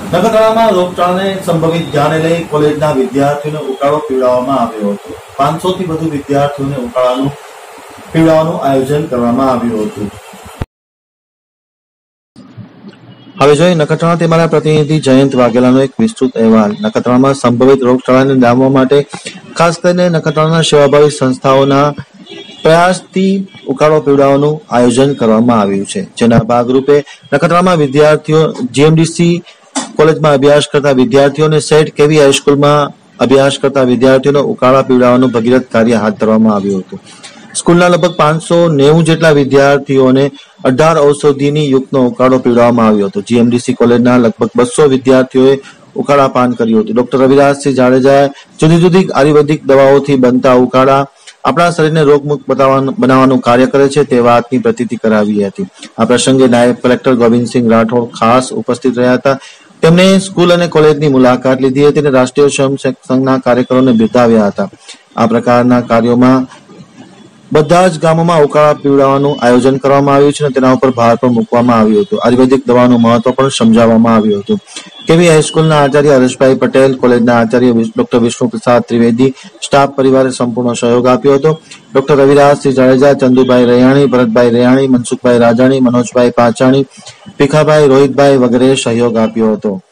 નખત્રાણામાં રોગચાળાને સંભવિત ધ્યાને લઈ કોલેજના વિદ્યાર્થીઓને ઉકાળો પીવડાવવામાં આવ્યો હતો. 500 થી વધુ વિદ્યાર્થીઓને ઉકાળાનું પીવડાવવાનું આયોજન કરવામાં આવ્યું હતું. હવે જોઈએ નખત્રાણાથી મારા પ્રતિનિધિ જયંત વાઘેલાનો એક વિસ્તૃત અહેવાલ. નખત્રાણામાં સંભવિત રોગચાળાને ડામવા માટે ખાસ કરીને નખત્રાણાના સેવાભાવી સંસ્થાઓના પ્રયાસથી ઉકાળો પીવડાવવાનું આયોજન કરવામાં આવ્યું છે. જેના ભાગરૂપે નખત્રાણામાં વિદ્યાર્થીઓ જીએમડીસી કોલેજમાં અભ્યાસ કરતા વિદ્યાર્થીઓ અને સેટ કેવી હાઈસ્કૂલમાં અભ્યાસ કરતા વિદ્યાર્થીઓને ઉકાળા પીવડાવવાનું ભગીરથ કાર્ય હાથ ધરવામાં આવ્યું હતું. સ્કૂલના લગભગ 590 જેટલા વિદ્યાર્થીઓને 18 ઔષધિની યુક્તનો ઉકાળો પીવડાવવામાં આવ્યો હતો. જીએમડીસી કોલેજના લગભગ 200 વિદ્યાર્થીઓએ ઉકાળા પાન કર્યું હતું. ડોક્ટર રવિરાજસિંહ જાડેજાએ જુદી જુદી આયુર્વેદિક દવાઓથી બનતા ઉકાળા આપણા શરીરને રોગમુક્ત બનાવવાનું કાર્ય કરે છે તે વાતની પ્રતીતિ કરાવી હતી. આ પ્રસંગે નાયબ કલેક્ટર ગોવિંદસિંહ રાઠોડ ખાસ ઉપસ્થિત રહ્યા હતા. તેમણે સ્કૂલ અને કોલેજની મુલાકાત લીધી હતી અને રાષ્ટ્રીય સ્વયંસેવક સંઘના કાર્યકરોને બિરદાવ્યા હતા. આ પ્રકારના કાર્યોમાં બધા જ ગામોમાં ઉકાળા પીવડાવવાનું આયોજન કરવામાં આવ્યું છે અને તેના ઉપર ભાર પણ મૂકવામાં આવ્યો હતો. આયુર્વેદિક દવાનું મહત્વ પણ સમજાવવામાં આવ્યું હતું. કેવી હાઈસ્કૂલના આચાર્ય હરેશભાઈ પટેલ, કોલેજના આચાર્ય ડોક્ટર વિષ્ણુપ્રસાદ ત્રિવેદી, સ્ટાફ પરિવારે સંપૂર્ણ સહયોગ આપ્યો હતો. ડોક્ટર રવિરાજસિંહ જાડેજા, ચંદુભાઈ રૈયાણી, ભરતભાઈ રૈયાણી, મનસુખભાઈ રાજાણી, મનોજભાઈ પાંચાણી, ભીખાભાઈ, રોહિતભાઈ વગેરે સહયોગ આપ્યો હતો.